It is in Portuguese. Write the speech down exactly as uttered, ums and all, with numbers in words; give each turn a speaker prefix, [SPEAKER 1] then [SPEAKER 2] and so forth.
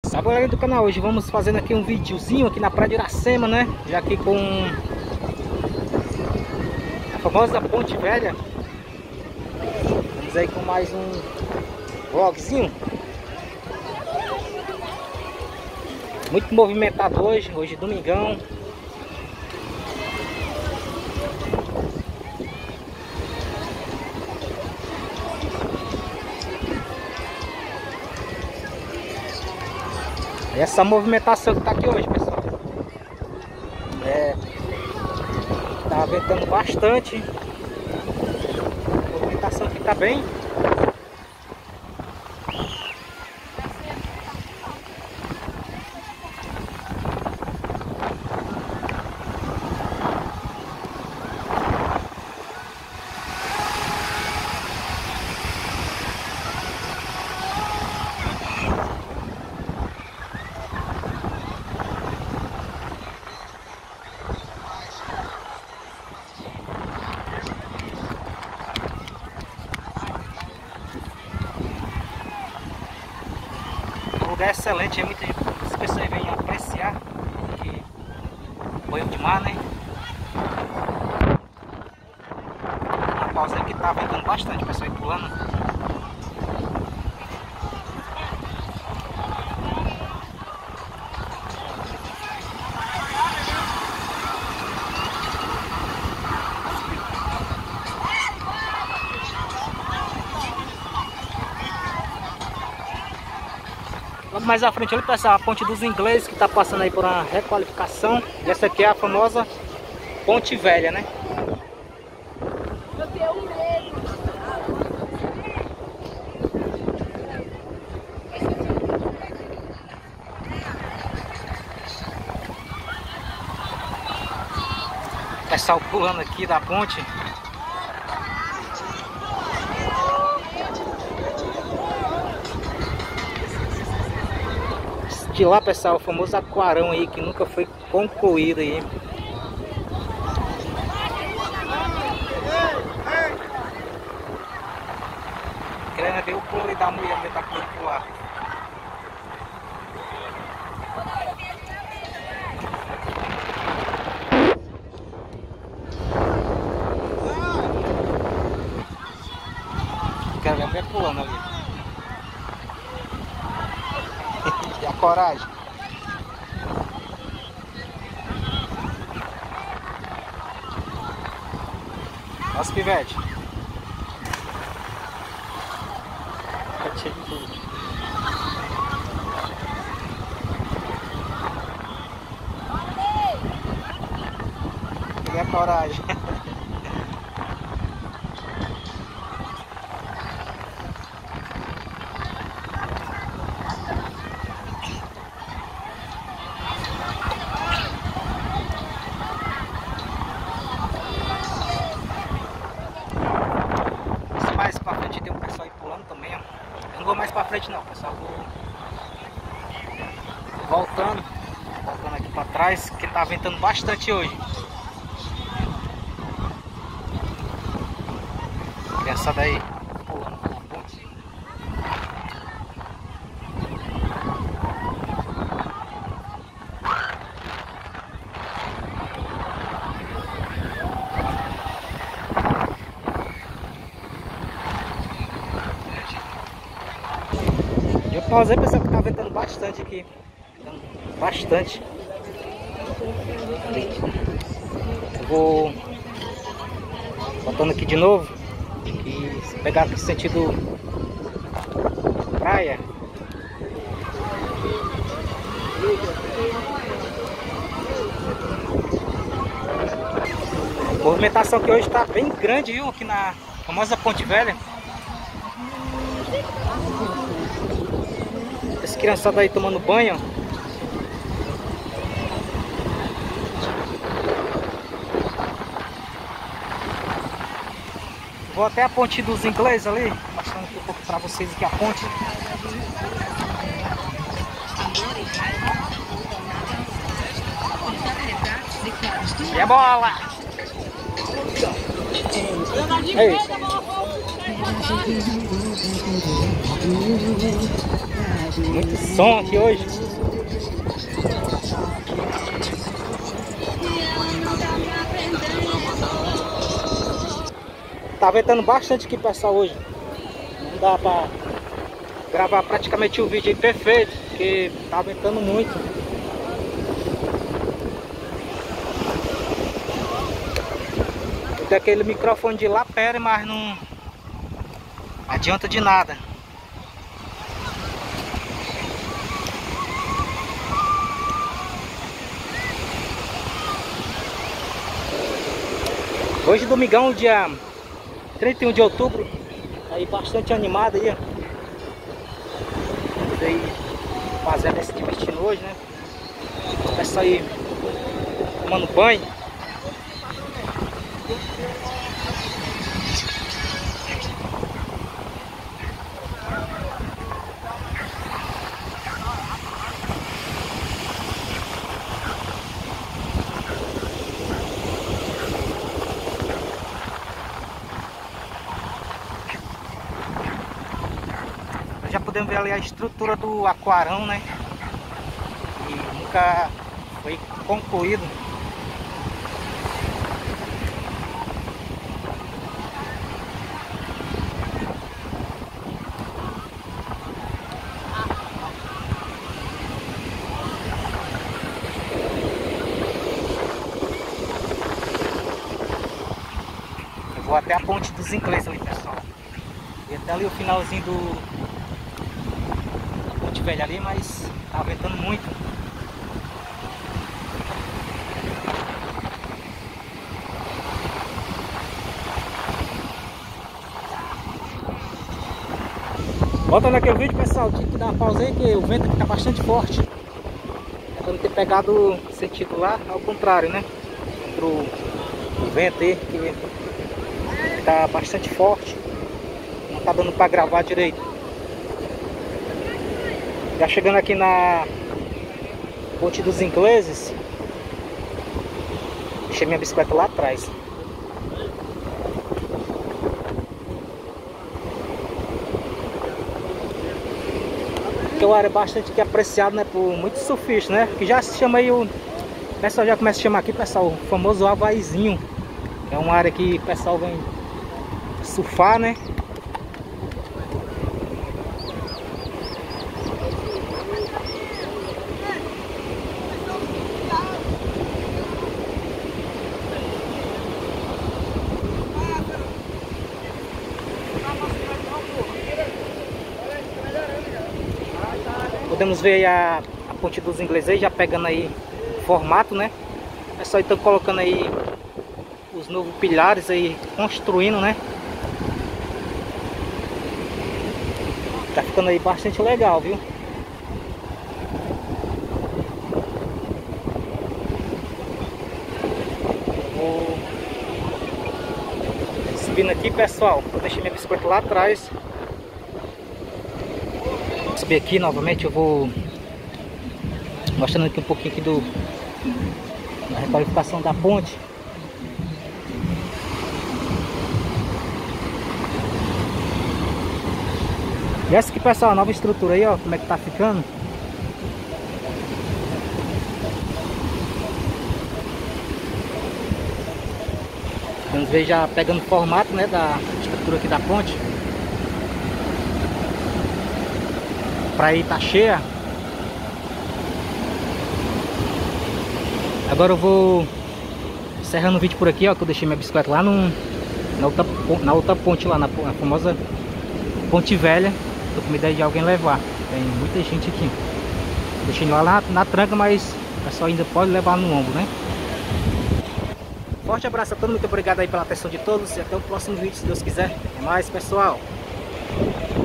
[SPEAKER 1] Salve galera do canal, hoje vamos fazendo aqui um videozinho aqui na praia de Iracema, né? Já aqui com a famosa Ponte Velha. Vamos aí com mais um vlogzinho. Muito movimentado hoje, hoje domingão. Essa movimentação que tá aqui hoje, pessoal, é, tá ventando bastante. A movimentação aqui tá bem. O lugar é excelente, é muita gente, as pessoas vêm apreciar aqui, banho de mar, né? Uma pausa aqui tá ventando bastante, o pessoal aí pulando. Logo mais à frente ali, pessoal, a Ponte dos Ingleses, que está passando aí por uma requalificação. E essa aqui é a famosa Ponte Velha, né?
[SPEAKER 2] Eu tenho medo.
[SPEAKER 1] Pessoal pulando aqui da ponte. De lá, pessoal, o famoso aquarão aí que nunca foi concluído aí. Querendo ver o pulo da mulher que tá por lá. Quero ver a mulher pulando ali. E a coragem. Nossa, pivete. Tá cheio de tudo. E a coragem. Mais pra frente tem um pessoal aí pulando também, ó. Eu não vou mais pra frente não, pessoal. Vou voltando, voltando aqui pra trás, que tá ventando bastante hoje. Criançada aí pulando pela ponte. Eu pausei, pessoal, que tá ventando bastante aqui. Ventando bastante. Eu vou voltando aqui de novo. E se pegar aqui sentido praia. A movimentação que hoje tá bem grande, viu? Aqui na famosa Ponte Velha. As criançadas aí tomando banho. Vou até a Ponte dos Ingleses ali, mostrando aqui um pouco para vocês aqui a ponte. E a bola! Ei. Muito som aqui hoje. Tá ventando bastante aqui, pessoal, hoje. Não dá pra gravar praticamente o vídeo aí perfeito, porque tá ventando muito. Tem aquele microfone de lapela, mas não adianta de nada. Hoje domingão, dia trinta e um de outubro, aí bastante animado aí, ó. Aí fazendo esse divertindo hoje, né? Começa aí tomando banho. Já podemos ver ali a estrutura do aquarão, né? E nunca foi concluído. Eu vou até a ponte dos ingleses ali, pessoal. E até ali o finalzinho do velho ali, mas tá ventando muito. Voltando aquele vídeo, pessoal, tive que dar uma pausa aí, que o vento aqui tá bastante forte. É pra não ter pegado sentido lá, ao contrário, né? Entrou o vento aí, que tá bastante forte. Não tá dando pra gravar direito. Já chegando aqui na ponte dos ingleses. Deixei minha bicicleta lá atrás. Que é uma área bastante que é apreciado, né, por muitos surfistas, né? Que já se chama aí o... o pessoal já começa a chamar aqui, pessoal, o famoso Havaizinho. É uma área que o pessoal vem surfar, né? Podemos ver a, a ponte dos ingleses aí, já pegando aí formato, né? É só então colocando aí os novos pilares aí, construindo, né? Tá ficando aí bastante legal, viu? Vou subindo aqui, pessoal. Eu deixei minha bicicleta lá atrás. Subir aqui novamente, eu vou mostrando aqui um pouquinho aqui do da requalificação da ponte. E essa aqui, pessoal, a nova estrutura aí, ó, como é que tá ficando. Vamos ver já pegando o formato, né, da estrutura aqui da ponte. Pra ir tá cheia. Agora eu vou encerrando o vídeo por aqui, ó, que eu deixei minha bicicleta lá no, na, outra, na outra ponte lá, na, na famosa Ponte Velha. Tô com ideia de alguém levar. Tem muita gente aqui. Deixei lá na, na tranca, mas o pessoal ainda pode levar no ombro, né? Forte abraço a todos, muito obrigado aí pela atenção de todos e até o próximo vídeo, se Deus quiser. Até mais, pessoal.